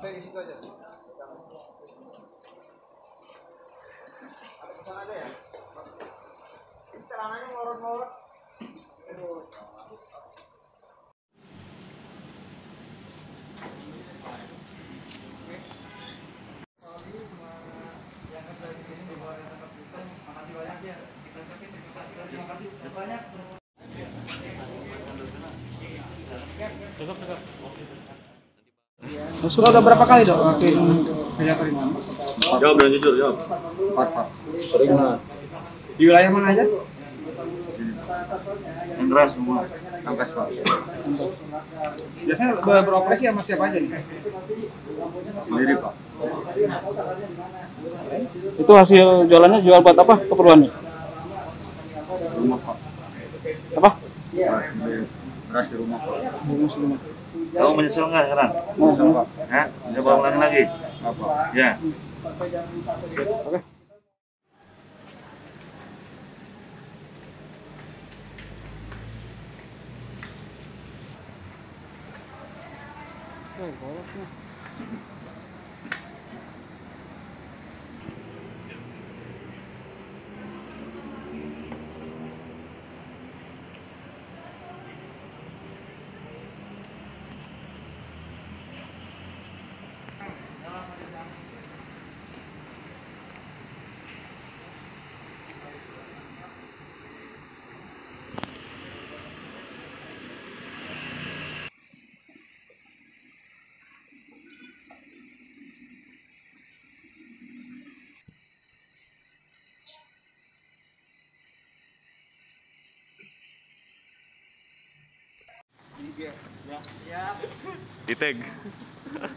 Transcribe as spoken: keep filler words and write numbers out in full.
Sampai di situ aja. Ada pesan aja ya. Celananya ngorot-ngorot. Sudah udah berapa kali dok ngelakuin kerja keringan? Jawab dan jujur, jawab. Empat pak. Sering lah. Di wilayah mana aja? Indra semua. Angkas pak. Biasanya ber- beroperasi sama siapa aja nih? Sendiri pak. Itu hasil jualannya jual buat apa keperluannya? Rumah pak. Apa? Beras di rumah pak. Kamu menyesal nggak sekarang? Menyesal pak. Hah? Coba ulang lagi. Apa? Ya. Oke. Di tag.